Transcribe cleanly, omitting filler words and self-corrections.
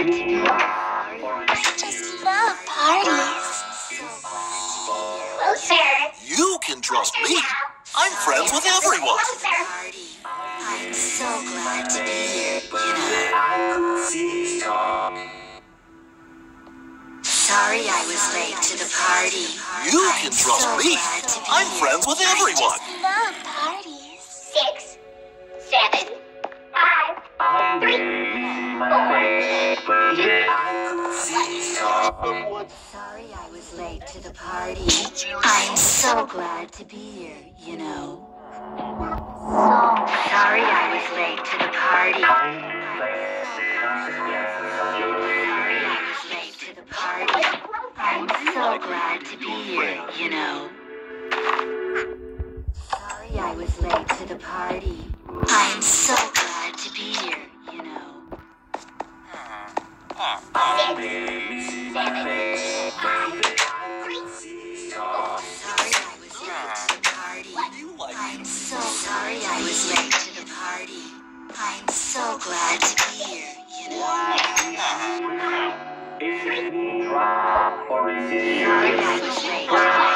glad to be here. I just love parties. You can trust me. I'm friends with everyone. I'm so glad to be here, you know. Sorry I was late to the party. You can trust me. I'm friends with everyone. I just love parties. 6, 7, 5, 3, 4. Sorry I was late to the party. I'm so glad to be here, you know. Sorry I was late to the party. Sorry I was late to the party. I'm so glad to be here, you know. Sorry I was late to the party. I'm so glad to be here, you know. 6, 7, 5, 3, 4. Sorry I was late to the party. I'm so sorry I was late to the party. I'm so glad to be here, you know. Sorry I was late to the party.